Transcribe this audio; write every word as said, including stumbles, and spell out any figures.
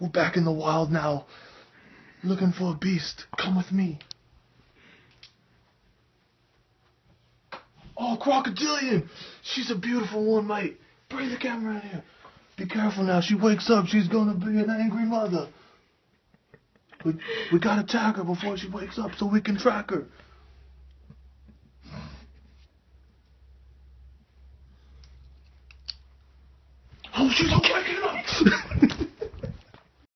We're back in the wild now. Looking for a beast. Come with me. Oh, crocodilian! She's a beautiful one, mate. Bring the camera in here. Be careful now. She wakes up. She's gonna be an angry mother. We, we gotta tag her before she wakes up so we can track her. Oh, she's waking up!